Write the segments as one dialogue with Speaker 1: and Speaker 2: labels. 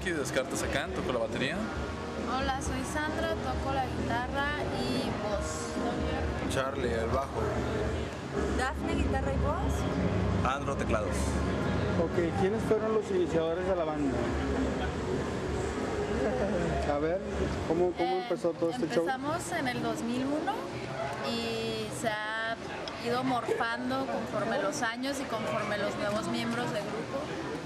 Speaker 1: Aquí Descartes acá, toco la batería.
Speaker 2: Hola, soy Sandra, toco la guitarra y voz.
Speaker 3: Charlie, el bajo.
Speaker 4: Dafne, guitarra y voz.
Speaker 5: Andro, teclados.
Speaker 6: Ok, ¿quiénes fueron los iniciadores de la banda? A ver, ¿cómo empezó todo este show?
Speaker 2: Empezamos en el 2001 y se ha ido morfando conforme los años y conforme los nuevos miembros del grupo.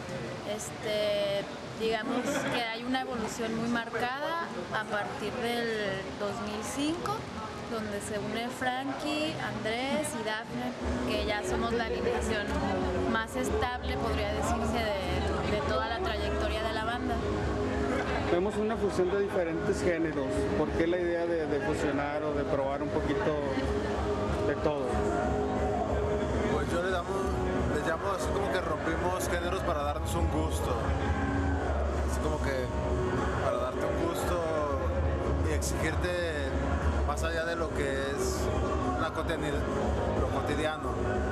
Speaker 2: Digamos que hay una evolución muy marcada a partir del 2005, donde se une Frankie, Andrés y Dafne, que ya somos la alineación más estable, podría decirse, de toda la trayectoria de la banda.
Speaker 6: Vemos una fusión de diferentes géneros. ¿Por qué la idea de fusionar o de probar un poquito de todo?
Speaker 3: Pues yo les llamo así como que rompimos géneros para darnos un gusto. Así como que para darte un gusto y exigirte más allá de lo que es lo cotidiano.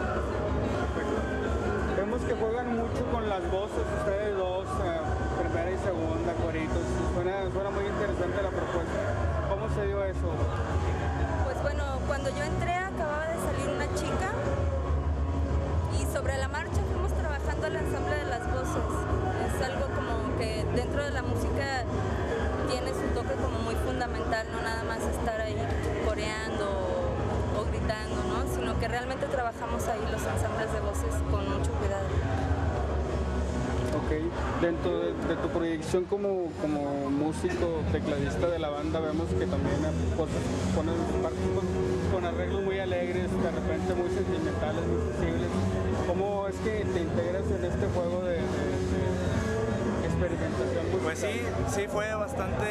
Speaker 6: Vemos que juegan mucho con las voces, ustedes dos, primera y segunda, coritos. Suena muy interesante la propuesta. ¿Cómo se dio eso?
Speaker 4: Pues bueno, cuando yo entré acababa de salir una chica y sobre la marcha fuimos trabajando el ensamble de las voces. Es algo como que dentro de la música tiene su toque como muy fundamental, no nada más estar ahí coreando o gritando, ¿no? Sino que realmente trabajamos ahí los ensambles de voces con mucho cuidado.
Speaker 6: Ok, dentro de tu proyección como músico, tecladista de la banda, vemos que también pones partes con arreglos muy alegres, de repente muy sentimentales, muy sensibles. ¿Cómo es que te integras en este juego de experimentación musical?
Speaker 5: Pues sí fue bastante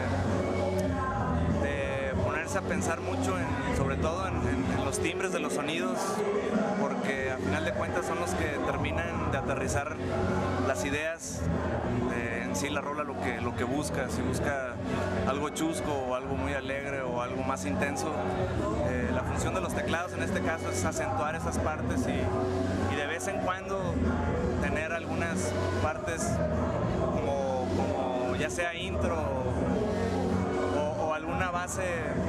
Speaker 5: de ponerse a pensar mucho sobre todo en los timbres de los sonidos, porque a final de cuentas son los que terminan de aterrizar las ideas en sí la rola, lo que busca. Si busca algo chusco o algo muy alegre o algo más intenso, la función de los teclados en este caso es acentuar esas partes y de vez en cuando tener algunas partes como ya sea intro o alguna base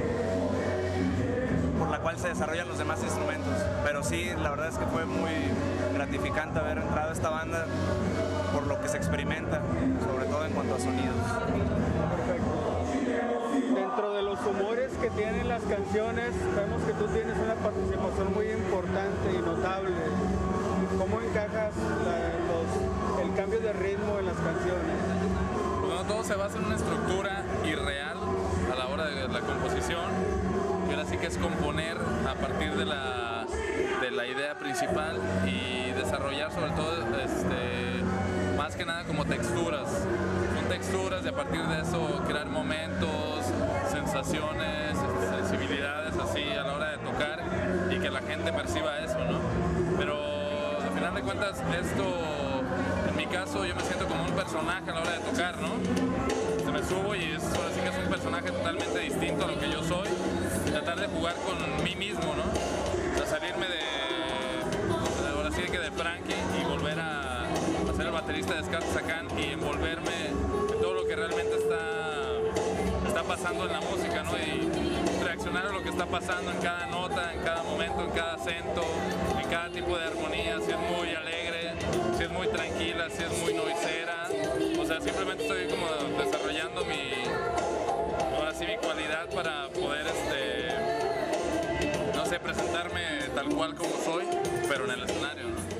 Speaker 5: por la cual se desarrollan los demás instrumentos. Pero sí, la verdad es que fue muy gratificante haber entrado a esta banda por lo que se experimenta, sobre todo en cuanto a sonidos.
Speaker 6: Perfecto. Dentro de los humores que tienen las canciones, vemos que tú tienes una participación muy importante y notable. ¿Cómo encajas el cambio de ritmo en las canciones?
Speaker 1: Bueno, todo se basa en una estructura irreal a la hora de la composición. Y ahora sí que es componer a partir de la idea principal y desarrollar sobre todo más que nada como texturas. Son texturas y a partir de eso crear momentos, sensaciones, sensibilidades así a la hora de tocar y que la gente perciba eso, ¿no? Pero al final de cuentas esto, en mi caso yo me siento como un personaje a la hora de tocar, ¿no? Me subo y ahora sí que es un personaje totalmente distinto a lo que yo soy, y tratar de jugar con mí mismo, ¿no? O sea, salirme ahora sí que de Frankie y volver a ser el baterista de Descartes acá y envolverme en todo lo que realmente está pasando en la música, ¿no? Y reaccionar a lo que está pasando en cada nota, en cada momento, en cada acento, en cada tipo de armonía, si es muy alegre, si es muy tranquila, si es muy noisera. O sea, simplemente estoy como desarrollando mi cualidad para poder, no sé, presentarme tal cual como soy, pero en el escenario, ¿no?